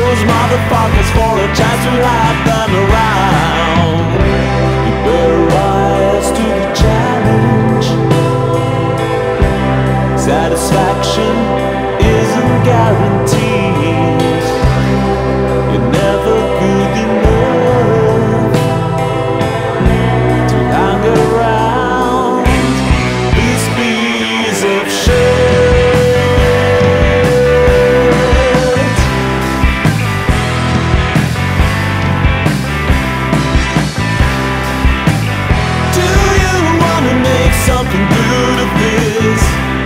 those motherfuckers for a chance to have them around. You better rise to the challenge. Satisfaction isn't guaranteed. You're never good enough to hang around this piece of shit. Do you wanna make something good of this?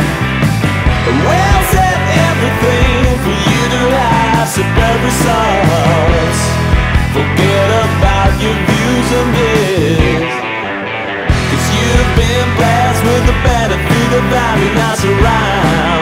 Well, set everything for you to have superb results. Forget about your views on this, 'cause you've been blessed with the benefit of having us around.